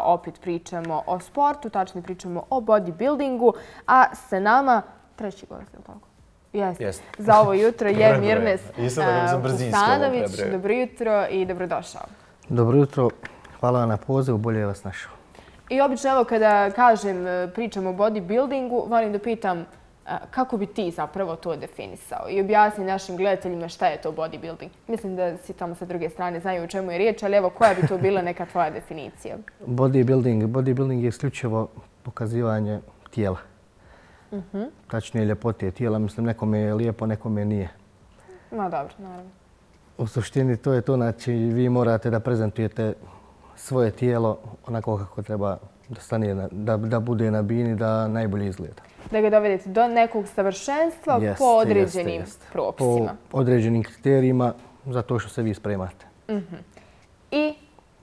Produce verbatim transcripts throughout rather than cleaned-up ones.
opet pričamo o sportu, tačnije pričamo o bodybuildingu, a sa nama treći gost, je li tako? Jeste. Za ovo jutro je Mirnes Fusanović. Dobro jutro i dobrodošao. Dobro jutro, hvala vam na pozivu, bolje vas našao. I obično, evo, kada kažem pričam o bodybuildingu, volim da pitam kako bi ti zapravo to definisao i objasni našim gledateljima šta je to bodybuilding. Mislim da si tamo sa druge strane znaju o čemu je riječ, ali evo, koja bi to bila neka tvoja definicija? Bodybuilding, bodybuilding je isključivo pokazivanje tijela. Uh-huh. Tačnije ljepote tijela. Mislim, nekome je lijepo, nekome nije. No dobro, naravno. U suštini to je to, znači vi morate da prezentujete svoje tijelo onako kako treba da stane, da, da bude na bini, da najbolje izgleda. Da ga dovedete do nekog savršenstva jest, po određenim jest, jest. propisima. Po određenim kriterijima za to što se vi spremate. Uh-huh. I?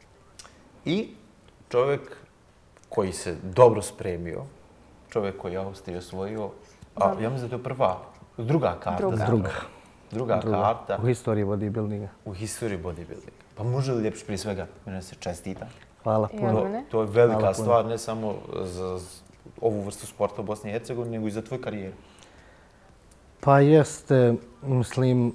I čovjek koji se dobro spremio, čovjek koji je Austriju osvojio, a ja mislim da je to prva, druga karta. Druga. Druga. Druga, Druga karta. U historiji bodybuildinga. U historiji bodybuildinga. Pa može li ljepše prije svega mene se čestita? Hvala puno. To, to je velika Hvala stvar, puno. Ne samo za ovu vrstu sporta u Bosni i Hercegovini, nego i za tvoj karijeru. Pa jeste, mislim,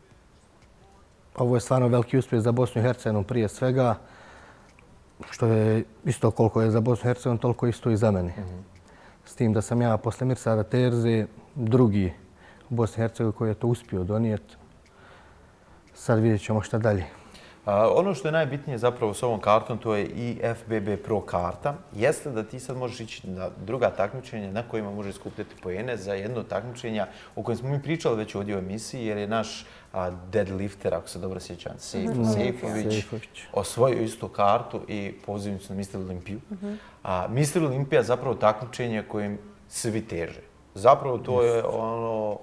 ovo je stvarno veliki uspjeh za Bosnu i Hercegovinu prije svega, što je isto koliko je za Bosnu i Hercegovinu, toliko isto i za mene. Mm-hmm. S tim da sam ja posle Mirsada Terze drugi u Bosni i Hercegovini koji je to uspio donijeti. Sad vidjet ćemo šta dalje. A, ono što je najbitnije zapravo s ovom kartom, to je i F B B Pro karta, jeste da ti sad možeš ići na druga takmičenja na kojima možeš skupljati poene za jedno takmičenja o kojem smo mi pričali već ovdje u emisiji, jer je naš a, deadlifter, ako se dobro sjećam, Sejfo Sejfović, osvojio istu kartu i pozivnicu na mister Olimpiju. Uh-huh. A mister Olimpija zapravo takmičenje kojim svi teže. Zapravo to je ono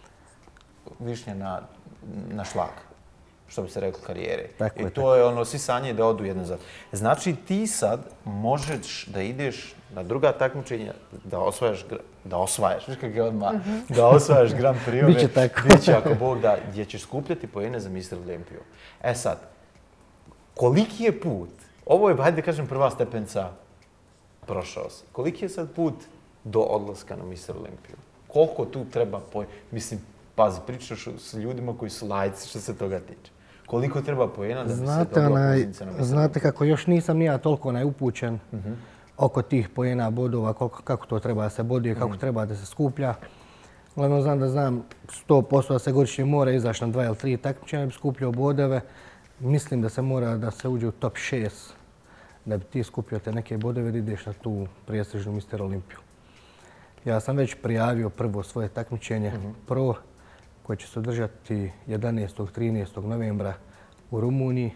višnja na, na šlag, što bi se reklo karijere. Tako I je, to tako. je ono, svi sanje da odu jedno za... Znači ti sad možeš da ideš na druga takmičenja, da osvajaš, da osvajaš, viš kako je odmah, uh-huh. da osvajaš Grand Prix. Biće tako. Biće ako Bog da, gdje ćeš skupljati poene za mister Olimpiju. E sad, koliki je put, ovo je, hajde da kažem, prva stepenca prošao si. Koliki je sad put do odlaska na mister Olimpiju? Koliko tu treba poena? Mislim, pazi, pričaš s ljudima koji su lajci što se toga tiče. Koliko treba poena da bi znate, se dobila onaj, pozicija na mister Znate kako još nisam nija toliko upućen uh-huh. oko tih poena bodova, koliko, kako to treba da se boduje, kako uh-huh. treba da se skuplja. Glavno znam da znam sto posto da se godišnje mora izaći na dva ili tri takmičenja da bi skupljao bodove. Mislim da se mora da se uđe u top šest da bi ti skupljao te neke bodove da ideš na tu prestižnu mister Olimpiju. Ja sam već prijavio prvo svoje takmičenje uh-huh. Pro, koje će se održati jedanaestog trinaestog novembra u Rumuniji.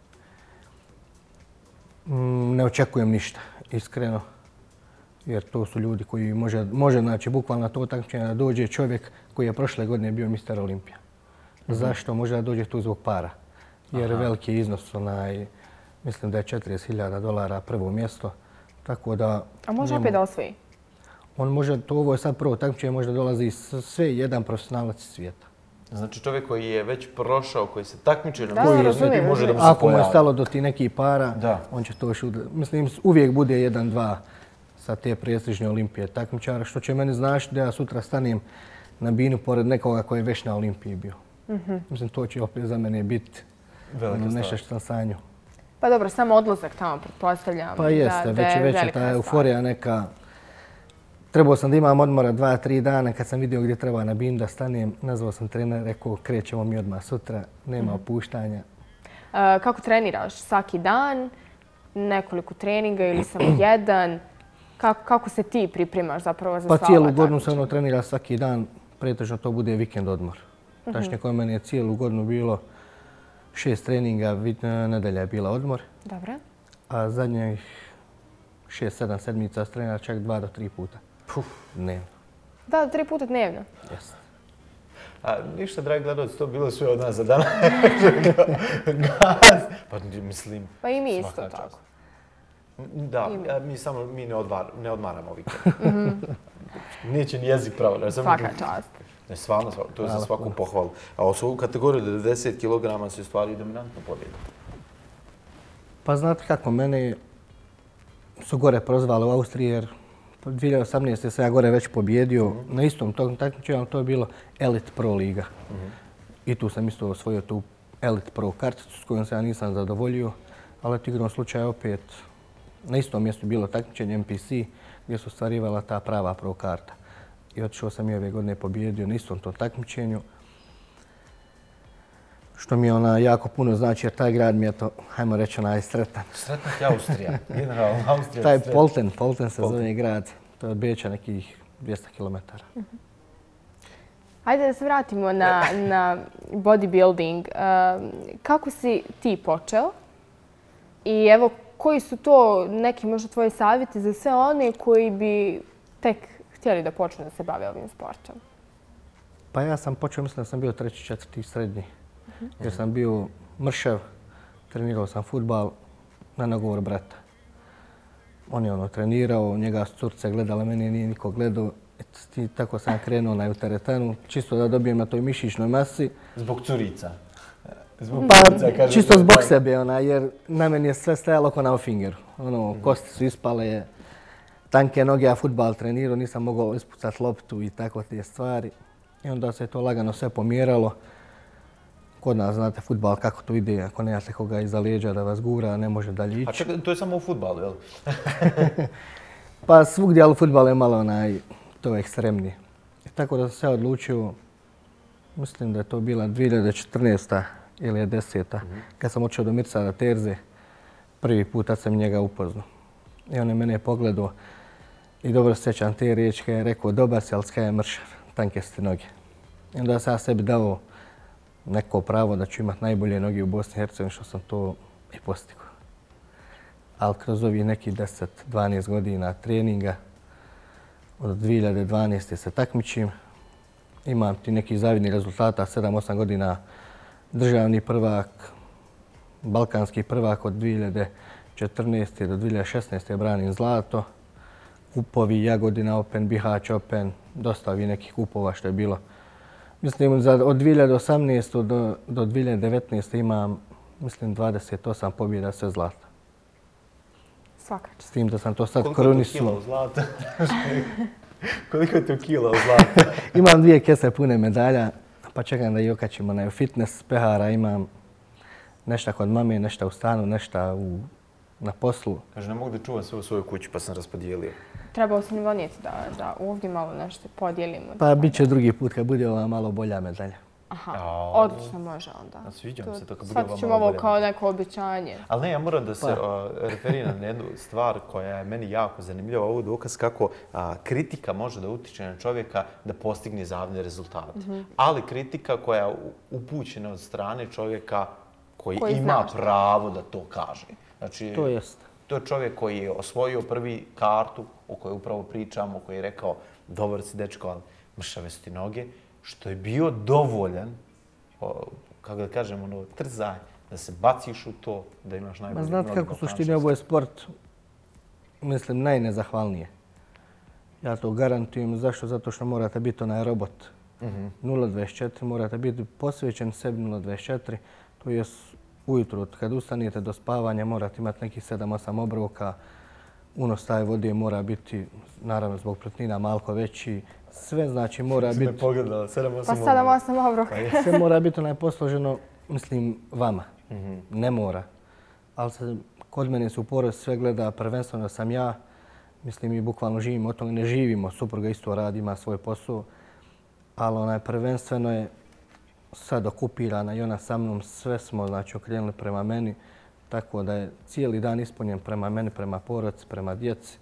Ne očekujem ništa, iskreno, jer to su ljudi koji može, može znači, bukvalno na to takmičenje da dođe čovjek koji je prošle godine bio mister Olimpija. Mm-hmm. Zašto? Može da dođe tu zbog para, jer Aha. veliki iznos, onaj, mislim da je četrdeset hiljada dolara prvo mjesto. Tako da... A može opet da osvoji? On može, to ovo je sad prvo takmičenje, možda dolazi sve jedan profesionalac iz svijeta. Znači čovjek koji je već prošao, koji se takmiče na mister Olimpiju, može da mu se Ako pojavi. mu je stalo do ti nekih para, da. On će to još... Mislim, uvijek bude jedan, dva sa te prestižne Olimpije takmičara, što će meni značiti da ja sutra stanem na binu pored nekoga koji je već na Olimpiji bio. Mm-hmm. Mislim, to će opet za mene biti nešto što sam sanju. Pa dobro, samo odlazak tamo, pretpostavljam. Pa jeste, da, već je veća ta euforija neka. Trebao sam da imam odmora dva, tri dana. Kad sam vidio gdje treba na binu da stanem, nazvao sam trener, rekao krećemo mi odmah sutra, nema mm-hmm. opuštanja. Uh, kako treniraš? Svaki dan? Nekoliko treninga ili samo jedan? Kako, kako se ti pripremaš zapravo za sva ova Pa cijelu godinu se ono trenira svaki dan, pretežno to bude vikend odmor. Mm-hmm. Tačnije kod mene je cijelu godinu bilo šest treninga, nedelja je bila odmor. Dobre. A zadnjih šest, sedam sedmica trenira čak dva do tri puta. Puf, dnevno. Dva do tri puta dnevno? Jeste. A ništa, dragi gledalci, to bilo sve od nas za danas. Gaz. Pa mislim... Pa i mi isto tako. Da, mi samo mi ne, odvar, ne odmaramo vikend. Mm-hmm. Neće ni jezik pravo. Svaka čast. Ne, stvarno, to je za svaku pohvalu. A u svoju kategoriju devedeset kilograma se stvari dominantno pobjeda. Pa znate kako, mene su gore prozvali u Austriji jer dvije hiljade osamnaeste. sam ja gore već pobjedio. Na istom tom takmičenju, to je bilo Elite Pro liga. I tu sam isto osvojio tu Elite Pro karticu s kojom se ja nisam zadovoljio, ali igrom slučaja opet na istom mjestu bilo takmičenje M P C gdje su ostvarivala ta prava pro karta. I otišao sam i ove godine pobjedio na istom tom takmičenju. Što mi je ona jako puno znači jer taj grad mi je to, hajmo reći, onaj sretan. Sretan je Austrija. Generalno Austrija. Taj Polten, Polten se zove grad. To je od Beča nekih dvjesto kilometara. Ajde da se vratimo na, na bodybuilding. Kako si ti počeo? I evo, koji su to neki možda tvoji savjeti za sve one koji bi tek htjeli da počnu da se bave ovim sportom? Pa ja sam počeo, mislim da sam bio treći, četvrti srednji. Jer sam bio mršav, trenirao sam fudbal na nagovor brata. On je ono trenirao, njega su curce gledale, meni nije niko gledao. I tako sam krenuo na teretanu, čisto da dobijem na toj mišićnoj masi. Zbog curica? Zbog Pa, curica, kaže čisto zbog sebe, ona, jer na meni je sve stajalo ko na fingeru. Ono, kosti su ispale, tanke noge, ja fudbal trenirao, nisam mogao ispucati loptu i tako te stvari. I onda se to lagano sve pomjeralo. Kod nas, znate, fudbal kako to ide, ako nemate koga iza leđa da vas gura, ne može dalje ići. A čekaj, to je samo u fudbalu, jel? Pa svugdje, ali fudbal je malo onaj, to je ekstremnije. I tako da sam se odlučio, mislim da je to bila dvije hiljade četrnaesta ili deseta. Mm-hmm. Kad sam otišao do Mirsada Terze, prvi put tad sam njega upoznao. I on je mene pogledao i dobro sjećam te riječi kad je rekao dobar si, ali skaj je mršav, tanke ste noge. I onda sam ja sebi dao neko pravo da ću imati najbolje noge u Bosni i Hercegovini, što sam to i postigao. Ali kroz ovih nekih deset do dvanaest godina treninga, od dvije hiljade dvanaeste. se takmičim. Imam ti neki zavidni rezultata, sedam osam godina državni prvak, balkanski prvak od dvije hiljade četrnaeste. do dvije hiljade šesnaeste. branim zlato. Kupovi, Jagodina Open, Bihać Open, dosta ovih nekih kupova što je bilo. Mislim, od dvije hiljade osamnaeste. do, do dvije hiljade devetnaeste. imam, mislim, dvadeset osam pobjeda, sve zlata. Svaka čast. S tim da sam to sad koliko koronisao. Koliko je to kila u zlata? Koliko je to kila u zlata? Imam dvije kese pune medalja, pa čekam da i okačimo na fitness pehara. Imam nešto kod mame, nešto u stanu, nešto u, na poslu. Kaže, ne mogu da čuvam sve u svojoj kući, pa sam raspodijelio. Trebao sam donijeti da, da ovdje malo nešto podijelimo. Pa bit će drugi put kad bude ova malo bolja medalja. Aha, odlično može onda. Sviđa mi se to kad bude ova malo bolja. Shvatit ćemo ovo kao neko obećanje. Ali ne, ja moram da se pa. referiram na jednu stvar koja je meni jako zanimljiva. Ovo je dokaz kako a, kritika može da utiče na čovjeka da postigne zavne rezultate. Mm-hmm. Ali kritika koja je upućena od strane čovjeka koji, koji ima znaš. pravo da to kaže. Znači, to jest. To je čovjek koji je osvojio prvi kartu o kojoj upravo pričamo, koji je rekao dobar si dečko, ali mršave su ti noge, što je bio dovoljan, o, kako da kažem, ono, trzaj, da se baciš u to, da imaš najbolje noge. Znate kako u suštini ovo je sport, mislim, najnezahvalnije. Ja to garantujem. Zašto? Zato što morate biti onaj robot. Mm-hmm. nula dvadeset četiri, morate biti posvećen sebi nula dvadeset četiri, to je ujutro, kad ustanete do spavanja, morate imati nekih sedam osam obroka. Unos taj vode mora biti, naravno zbog pletnina, malko veći. Sve znači mora biti... Sve pogledala, sedam osam obroka. Pa sedam osam obroka. Sve mora biti onaj posloženo, mislim, vama. Mm-hmm. Ne mora. Ali se, kod mene se u porodici sve gleda, prvenstveno sam ja. Mislim, mi bukvalno živimo od toga, ne živimo, supruga isto radi, ima svoj posao. Ali onaj prvenstveno je sad okupirana i ona sa mnom, sve smo znači okrenuli prema meni, tako da je cijeli dan ispunjen prema meni, prema porodici, prema djeci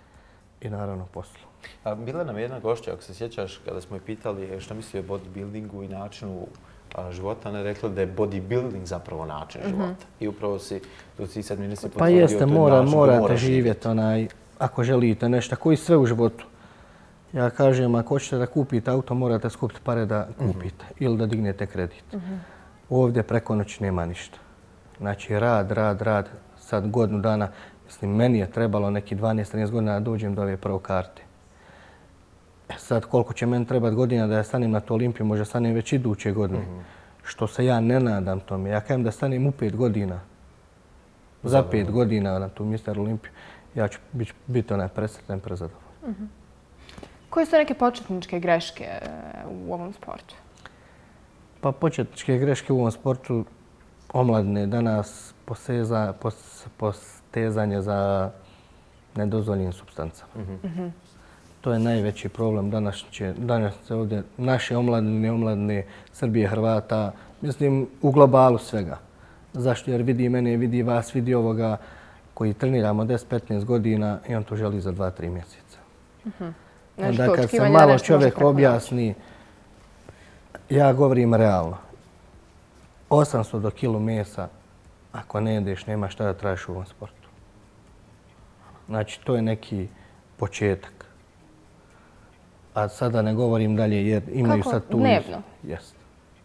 i naravno poslu. A bila nam jedna gošća, ako se sjećaš, kada smo je pitali šta misli o bodybuildingu i načinu a, života, ona je rekla da je bodybuilding zapravo način mm-hmm. života. I upravo si, to si sad mi nisi potvrdio, pa jeste, mora, morate živjeti onaj, ako želite nešto, koji sve u životu. Ja kažem, ako hoćete da kupite auto, morate skupiti pare da kupite mm-hmm. ili da dignete kredit. Mm-hmm. Ovdje preko noći nema ništa. Znači, rad, rad, rad. Sad godinu dana, mislim, meni je trebalo neki dvanaest trinaest godina da dođem do ove prvo karte. Sad, koliko će meni trebati godina da ja stanem na tu Olimpiju, može stanem već iduće godine. Mm-hmm. Što se ja ne nadam tome. Ja kažem da stanem u pet godina. Za pet godina na tu mister Olimpiju. ja ću biti, biti onaj presretan, prezadovoljan. Uh-huh. Koje su neke početničke greške u ovom sportu? Pa početničke greške u ovom sportu omladine danas poseza, pos, postezanje za nedozvoljenim supstancama. Uh-huh. To je najveći problem danas će, danas se ovdje naše omladine, omladine Srbije, Hrvata, mislim u globalu svega. Zašto? Jer vidi mene, vidi vas, vidi ovoga koji treniramo deset petnaest godina i on to želi za dva tri mjeseca. Uh-huh. Onda kad se malo čovjek objasni, ja govorim realno. osamsto do kilu mesa, ako ne jedeš, nema šta da tražiš u ovom sportu. Znači, to je neki početak. A sada ne govorim dalje jer imaju Kako? sad tu... Dnevno? Jest.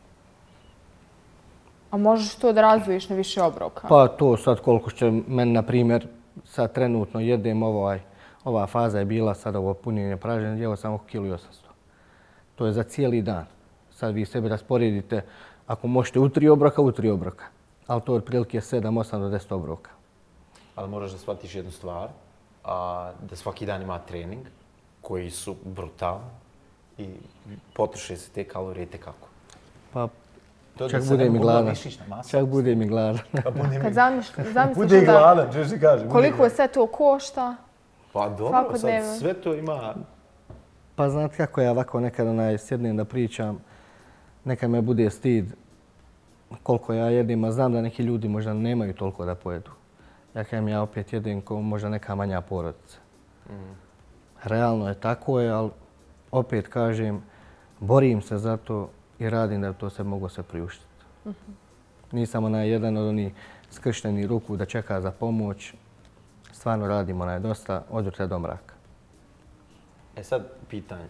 A možeš to da razvojiš na više obroka? Pa to sad koliko će meni, na primjer, sad trenutno jedem ovaj, ova faza je bila sada ovo punjenje pražnje, jeo sam oko kilo i osamsto. To je za cijeli dan. Sad vi sebi rasporedite, ako možete u tri obroka, u tri obroka. Ali to je otprilike sedam, osam do deset obroka. Ali moraš da shvatiš jednu stvar, a, da svaki dan ima trening koji su brutalni i potroše se te kalorije tekako. Pa To čak bude mi gladan. Čak bude mi gladan. Kad zamisliš bude gladan, češ ti kažem. Koliko sve to košta? Pa dobro, sad sve to ima... Pa znate kako ja ovako nekad onaj sjednem da pričam, nekad me bude stid koliko ja jedem, a znam da neki ljudi možda nemaju toliko da pojedu. Ja kažem, ja opet jedem kao možda neka manja porodica. Mm. Realno je tako je, ali opet kažem, borim se za to i radim da to se mogu se priuštiti. Mm-hmm. Nisam onaj jedan od onih skrštenih ruku da čeka za pomoć. Stvarno radimo onaj dosta od jutra do mraka. E sad, pitanje.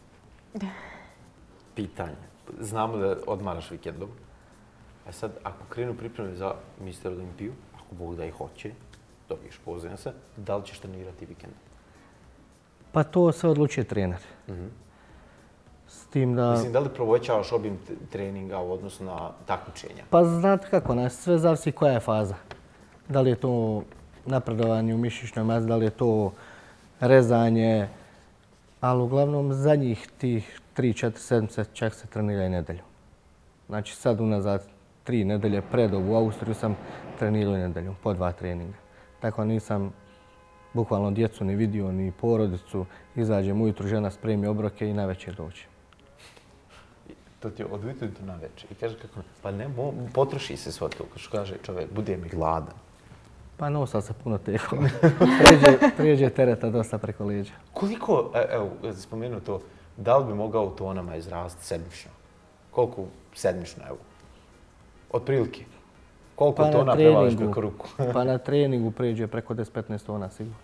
Pitanje. Znamo da odmaraš vikendom. E sad, ako krenu pripreme za Mister Olimpiju, ako Bog da i hoće, dobiješ pozivam se, da li ćeš trenirati vikendom? Pa to sve odlučuje trener. Mm-hmm. S tim da... Mislim, da li provećavaš obim treninga u odnosu na takmičenja? Pa znate kako, nas sve zavisi koja je faza. Da li je to napredovanje u mišićnoj masi, da li je to rezanje, ali uglavnom zadnjih tih tri četiri sedmice čak se trenira i nedelju. Znači sad unazad tri nedelje pred ovu Austriju sam trenirao i nedelju, po dva treninga. Tako nisam bukvalno djecu ni vidio, ni porodicu. Izađem ujutru, žena spremi obroke i navečer dođe. To ti je od ujutru do navečer. I kaže kako, pa ne, potroši se sve to, što kaže čovjek, bude mi gladan. Pa nosao se puno teko. Prijeđe, prijeđe tereta dosta preko leđa. Koliko, evo, spomenuo to, da li bi mogao u tonama izrasti sedmično? Koliko sedmično, evo? Otprilike. Koliko pa tona prevališ preko ruku? Pa na treningu prijeđe preko deset petnaest tona sigurno.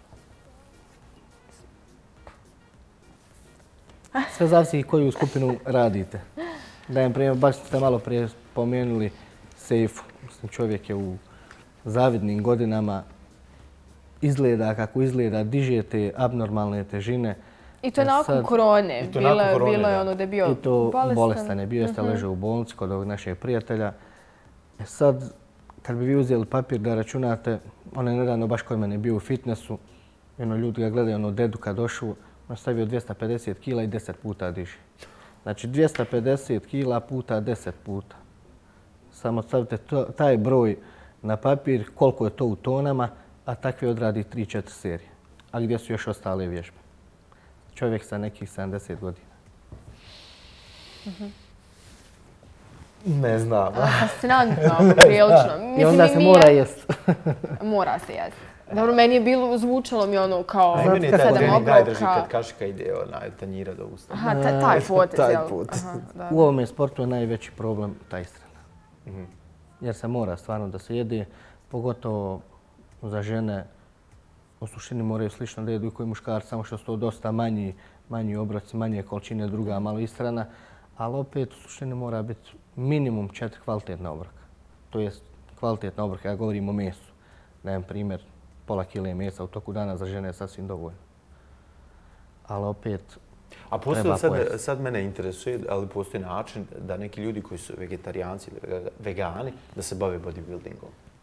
Sve zavisi koju skupinu radite. Dajem primjer, baš ste malo prije spomenuli Seifu. Mislim, čovjek je u zavidnim godinama, izgleda kako izgleda, diže te abnormalne težine. I to nakon sad, korone. I to bilo, nakon korone, bilo je ono da je bio bolestan. I to bolestan, bolestan je bio, jeste uh-huh. ležao u bolnici kod ovog našeg prijatelja. E sad, kad bi vi uzeli papir da računate, on je nedavno baš kod mene bio u fitnessu, jedno ljudi ga gledaju, ono dedu kad došao, on stavio dvjesto pedeset kila i deset puta diže. Znači dvjesto pedeset kila puta deset puta. Samo stavite to, taj broj na papir, koliko je to u tonama, a takvi odradi tri četiri serije. A gdje su još ostale vježbe? Čovjek sa nekih sedamdeset godina. Mm-hmm. Ne znam. Fascinantno, prilično. Mislim, I onda se mora jest. Mora se jest. Dobro, meni je bilo, zvučalo mi ono kao sedam obroka. Meni je taj trening najdrži kad kašika ide onaj tanjira do usta. Aha, taj, taj potez, taj jel? put. Aha, da. U ovome sportu je najveći problem taj strana. Mm-hmm. Jer se mora stvarno da se jede, pogotovo za žene. U suštini moraju slično da jedu i koji muškarci, samo što su to dosta manji, manji obroci, manje količine, druga malo ishrana. Ali opet u suštini mora biti minimum četiri kvalitetna obroka. To je kvalitetna obroka, ja govorim o mesu. Dajem primjer, pola kile mesa u toku dana za žene je sasvim dovoljno. Ali opet A postoji sad, sad mene interesuje, ali postoji način da neki ljudi koji su vegetarijanci ili vegani da se bave bodybuildingom.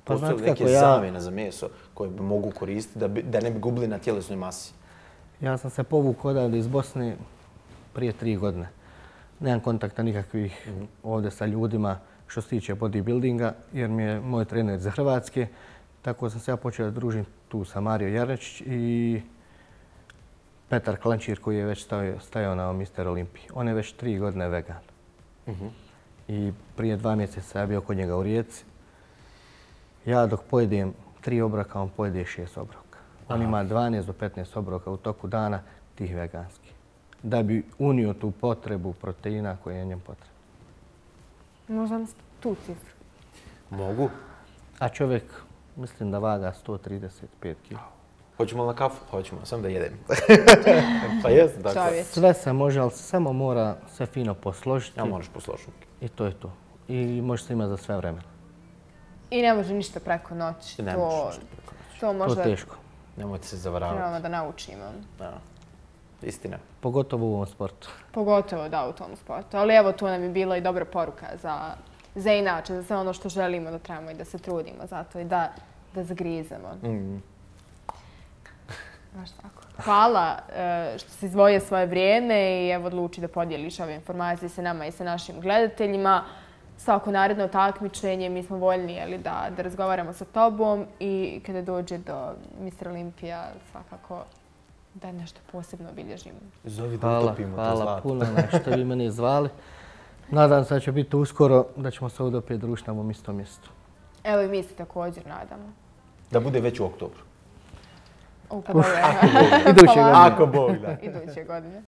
Postoje li neke zamjene za meso koje bi mogu koristiti da, bi, da ne bi gubili na tjelesnoj masi? Ja sam se povukao odavde iz Bosne prije tri godine. Nemam kontakta nikakvih mm-hmm. ovdje sa ljudima što se tiče bodybuildinga, jer mi je moj trener za Hrvatske. Tako sam se ja počeo da družim tu sa Mario Jarnečić i Petar Klančir koji je već stavio, stajao na mister Olimpiji. On je već tri godine vegan. Mm-hmm. I prije dva mjeseca ja bio kod njega u Rijeci. Ja dok pojedem tri obroka, on pojede šest obroka. On ima dvanaest do petnaest obroka u toku dana tih veganskih. Da bi unio tu potrebu proteina koja je njem potrebna. Možda mi tu cifru. Mogu. A čovjek, mislim da vaga sto trideset pet kila. Hoćemo na kafu? Hoćemo, sam da jedem. Pa jeste, dakle. Sve se može, ali samo mora sve fino posložiti. Ja moraš posložiti. I to je to. I može se imati za sve vremena. I ne može ništa preko noći. Ne to, može ništa preko noći. To možda... To je teško. Nemojte se zavaravati. Trebamo da naučimo. Da. Istina. Pogotovo u ovom sportu. Pogotovo da u tom sportu. Ali evo to nam je bila i dobra poruka za, za inače, za sve ono što želimo da trebamo i da se trudimo za to i da, da zagrizemo. Mm. Baš tako. Hvala što si izdvojio svoje vrijeme i evo odluči da podijeliš ove informacije sa nama i sa našim gledateljima. Svako naredno takmičenje mi smo voljni jeli, da, da razgovaramo sa tobom i kada dođe do mister Olimpija svakako da nešto posebno obilježimo. Zovi da utopimo to zlato. Hvala puno na što vi mene zvali. Nadam se da će biti uskoro da ćemo se ovdje opet družiti na ovom istom mjestu. Evo i mi se također nadamo. Da bude već u oktobru. U, pa dobro. Iduće godine. Ako Bog da. Iduće godine.